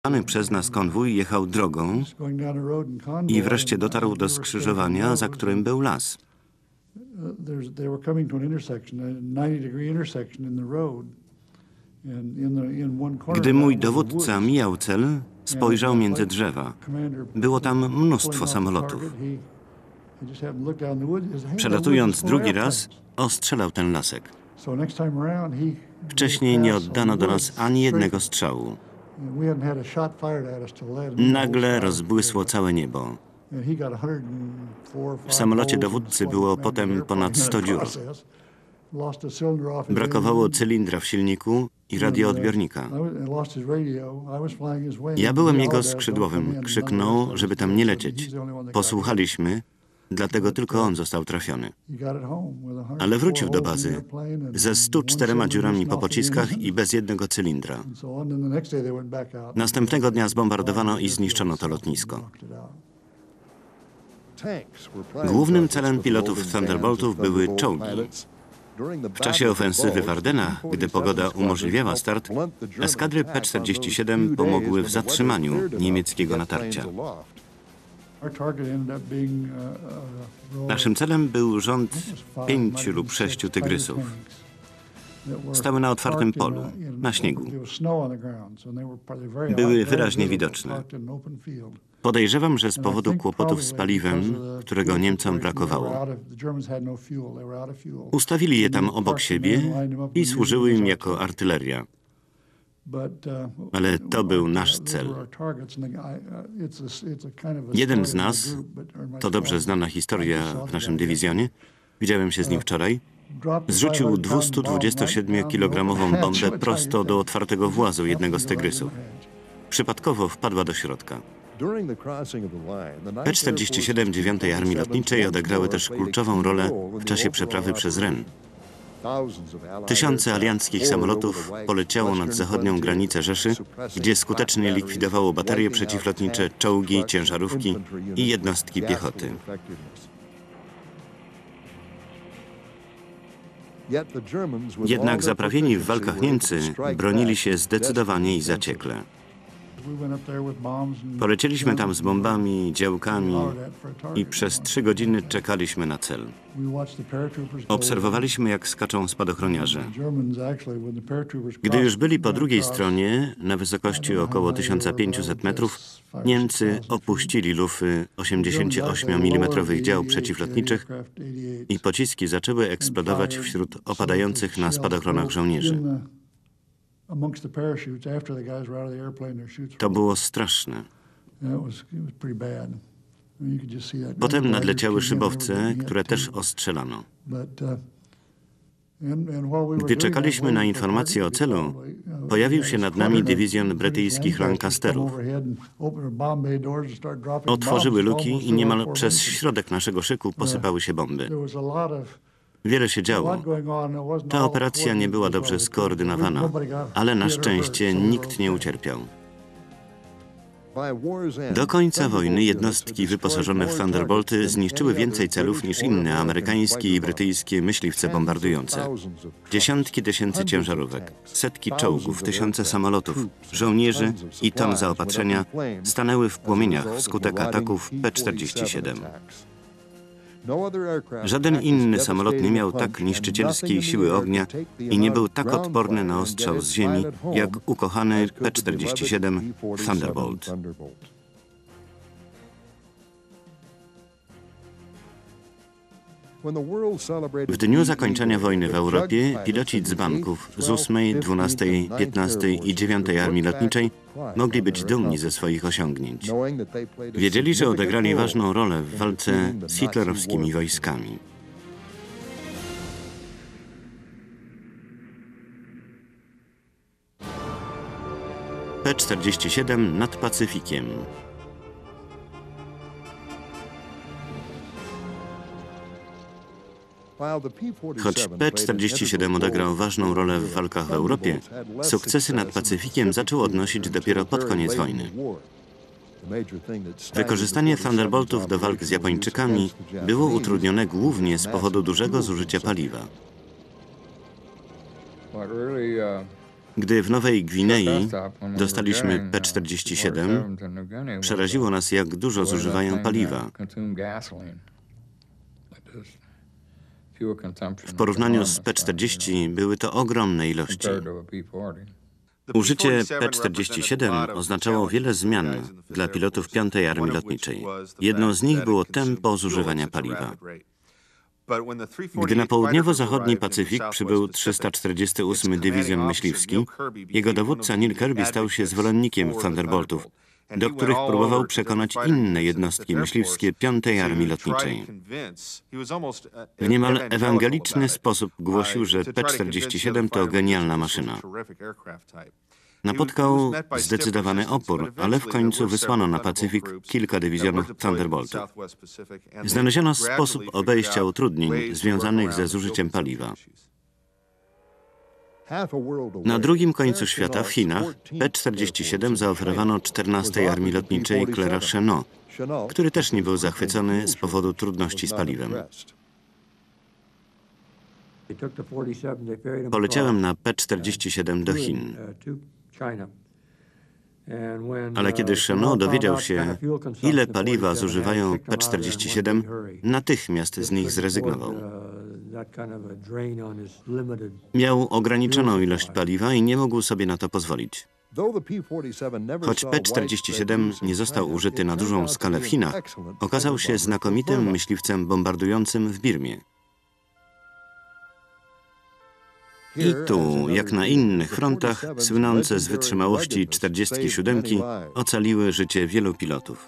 Przez nas konwój jechał drogą i wreszcie dotarł do skrzyżowania, za którym był las. Gdy mój dowódca mijał cel, spojrzał między drzewa. Było tam mnóstwo samolotów. Przelatując drugi raz, ostrzelał ten lasek. Wcześniej nie oddano do nas ani jednego strzału. Nagle rozbłysło całe niebo. W samolocie dowódcy było potem ponad 100 dziur. Brakowało cylindra w silniku i radioodbiornika. Ja byłem jego skrzydłowym. Krzyknął, żeby tam nie lecieć. Posłuchaliśmy, dlatego tylko on został trafiony. Ale wrócił do bazy ze 104 dziurami po pociskach i bez jednego cylindra. Następnego dnia zbombardowano i zniszczono to lotnisko. Głównym celem pilotów Thunderboltów były czołgi. W czasie ofensywy w Ardennach, gdy pogoda umożliwiała start, eskadry P-47 pomogły w zatrzymaniu niemieckiego natarcia. Naszym celem był rząd 5 lub 6 tygrysów. Stały na otwartym polu, na śniegu. Były wyraźnie widoczne. Podejrzewam, że z powodu kłopotów z paliwem, którego Niemcom brakowało. Ustawili je tam obok siebie i służyły im jako artyleria. Ale to był nasz cel. Jeden z nas, to dobrze znana historia w naszym dywizjonie, widziałem się z nim wczoraj, zrzucił 227-kilogramową bombę prosto do otwartego włazu jednego z tygrysów. Przypadkowo wpadła do środka. P-47 9. Armii Lotniczej odegrały też kluczową rolę w czasie przeprawy przez Ren. Tysiące alianckich samolotów poleciało nad zachodnią granicę Rzeszy, gdzie skutecznie likwidowało baterie przeciwlotnicze, czołgi, ciężarówki i jednostki piechoty. Jednak zaprawieni w walkach Niemcy bronili się zdecydowanie i zaciekle. Polecieliśmy tam z bombami, działkami i przez 3 godziny czekaliśmy na cel. Obserwowaliśmy, jak skaczą spadochroniarze. Gdy już byli po drugiej stronie, na wysokości około 1500 metrów, Niemcy opuścili lufy 88 mm dział przeciwlotniczych i pociski zaczęły eksplodować wśród opadających na spadochronach żołnierzy. To było straszne. Potem nadleciały szybowce, które też ostrzelano. Gdy czekaliśmy na informacje o celu, pojawił się nad nami dywizjon brytyjskich Lancasterów. Otworzyły luki i niemal przez środek naszego szyku posypały się bomby. Wiele się działo. Ta operacja nie była dobrze skoordynowana, ale na szczęście nikt nie ucierpiał. Do końca wojny jednostki wyposażone w Thunderbolty zniszczyły więcej celów niż inne amerykańskie i brytyjskie myśliwce bombardujące. Dziesiątki tysięcy ciężarówek, setki czołgów, tysiące samolotów, żołnierzy i ton zaopatrzenia stanęły w płomieniach wskutek ataków P-47. Żaden inny samolot nie miał tak niszczycielskiej siły ognia i nie był tak odporny na ostrzał z ziemi, jak ukochany P-47 Thunderbolt. W dniu zakończenia wojny w Europie piloci dzbanków z 8., 12., 15. i 9. Armii Lotniczej mogli być dumni ze swoich osiągnięć. Wiedzieli, że odegrali ważną rolę w walce z hitlerowskimi wojskami. P-47 nad Pacyfikiem. Choć P-47 odegrał ważną rolę w walkach w Europie, sukcesy nad Pacyfikiem zaczął odnosić dopiero pod koniec wojny. Wykorzystanie Thunderboltów do walk z Japończykami było utrudnione głównie z powodu dużego zużycia paliwa. Gdy w Nowej Gwinei dostaliśmy P-47, przeraziło nas, jak dużo zużywają paliwa. W porównaniu z P-40 były to ogromne ilości. Użycie P-47 oznaczało wiele zmian dla pilotów 5. Armii Lotniczej. Jedną z nich było tempo zużywania paliwa. Gdy na południowo-zachodni Pacyfik przybył 348 Dywizjon Myśliwski, jego dowódca Neil Kirby stał się zwolennikiem Thunderboltów, do których próbował przekonać inne jednostki myśliwskie 5. Armii Lotniczej. W niemal ewangeliczny sposób głosił, że P-47 to genialna maszyna. Napotkał zdecydowany opór, ale w końcu wysłano na Pacyfik kilka dywizjonów Thunderboltów. Znaleziono sposób obejścia utrudnień związanych ze zużyciem paliwa. Na drugim końcu świata, w Chinach, P-47 zaoferowano 14. Armii Lotniczej Claire'a Chennault, który też nie był zachwycony z powodu trudności z paliwem. Poleciałem na P-47 do Chin. Ale kiedy Chennault dowiedział się, ile paliwa zużywają P-47, natychmiast z nich zrezygnował. Miał ograniczoną ilość paliwa i nie mógł sobie na to pozwolić. Choć P-47 nie został użyty na dużą skalę w Chinach, okazał się znakomitym myśliwcem bombardującym w Birmie. I tu, jak na innych frontach, słynące z wytrzymałości 47 ocaliły życie wielu pilotów.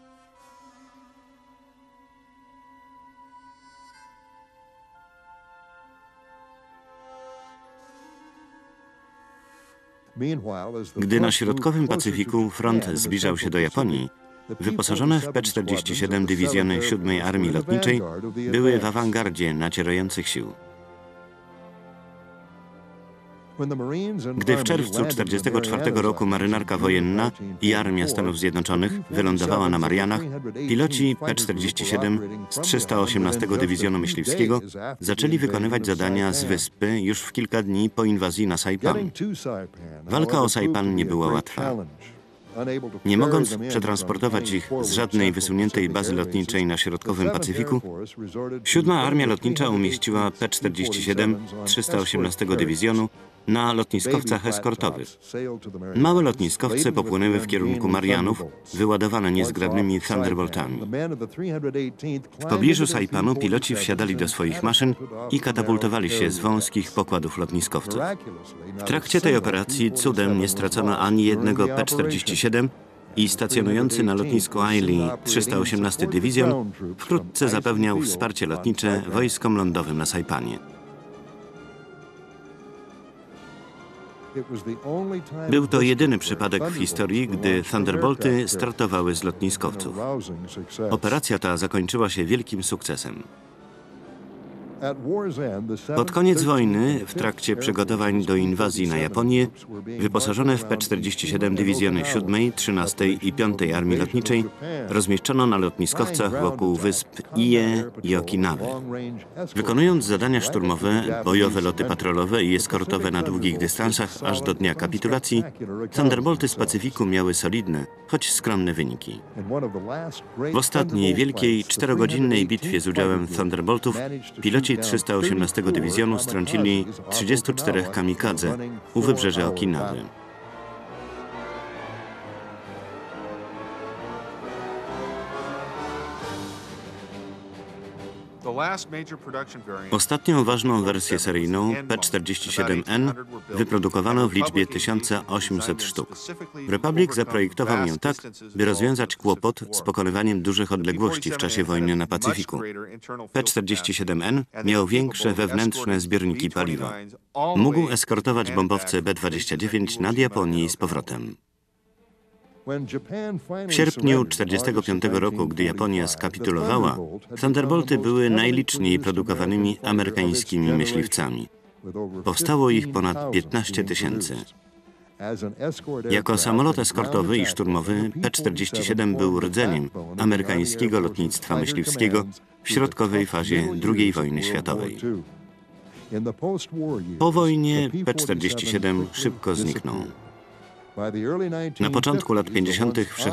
Gdy na środkowym Pacyfiku front zbliżał się do Japonii, wyposażone w P-47 dywizjony 7. Armii Lotniczej były w awangardzie nacierających sił. Gdy w czerwcu 1944 roku marynarka wojenna i Armia Stanów Zjednoczonych wylądowała na Marianach, piloci P-47 z 318 Dywizjonu Myśliwskiego zaczęli wykonywać zadania z wyspy już w kilka dni po inwazji na Saipan. Walka o Saipan nie była łatwa. Nie mogąc przetransportować ich z żadnej wysuniętej bazy lotniczej na środkowym Pacyfiku, 7. Armia Lotnicza umieściła P-47 318 Dywizjonu na lotniskowcach eskortowych. Małe lotniskowce popłynęły w kierunku Marianów, wyładowane niezgrabnymi Thunderboltami. W pobliżu Saipanu piloci wsiadali do swoich maszyn i katapultowali się z wąskich pokładów lotniskowców. W trakcie tej operacji cudem nie stracono ani jednego P-47 i stacjonujący na lotnisku Aili 318 Dywizjon wkrótce zapewniał wsparcie lotnicze wojskom lądowym na Saipanie. Był to jedyny przypadek w historii, gdy Thunderbolty startowały z lotniskowców. Operacja ta zakończyła się wielkim sukcesem. Pod koniec wojny, w trakcie przygotowań do inwazji na Japonię, wyposażone w P-47 dywizjony 7., 13. i 5. Armii Lotniczej rozmieszczono na lotniskowcach wokół wysp Ie i Okinawy. Wykonując zadania szturmowe, bojowe loty patrolowe i eskortowe na długich dystansach aż do dnia kapitulacji, Thunderbolty z Pacyfiku miały solidne, choć skromne wyniki. W ostatniej wielkiej 4-godzinnej bitwie z udziałem Thunderboltów piloci 318 Dywizjonu strącili 34 kamikadze u wybrzeża Okinawy. Ostatnią ważną wersję seryjną, P-47N, wyprodukowano w liczbie 1800 sztuk. Republic zaprojektował ją tak, by rozwiązać kłopot z pokonywaniem dużych odległości w czasie wojny na Pacyfiku. P-47N miał większe wewnętrzne zbiorniki paliwa. Mógł eskortować bombowce B-29 nad Japonię i z powrotem. W sierpniu 1945 roku, gdy Japonia skapitulowała, Thunderbolty były najliczniej produkowanymi amerykańskimi myśliwcami. Powstało ich ponad 15 tysięcy. Jako samolot eskortowy i szturmowy P-47 był rdzeniem amerykańskiego lotnictwa myśliwskiego w środkowej fazie II wojny światowej. Po wojnie P-47 szybko zniknął. Na początku lat 50.